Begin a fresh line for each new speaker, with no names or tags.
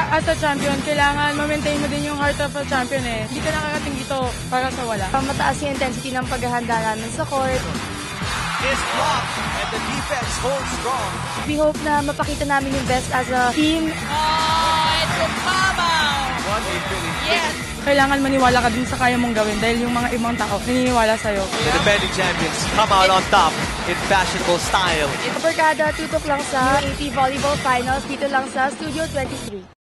as a champion, kailangan ma-maintain mo din yung heart of a champion eh. Hindi ka nakakating dito para sa wala.
Mataas yung intensity ng paghahanda namin sa court.
Is blocked and the defense holds strong.
We hope na mapakita namin yung best as a team.
Oh, it's a mama!
What a finish.
Yes!
Kailangan maniwala ka din sa kaya mong gawin dahil yung mga ibang tao naniniwala sa'yo.
The defending champions come out on top in fashionable style.
Barkada, tutok lang sa AP Volleyball Finals dito lang sa Studio 23.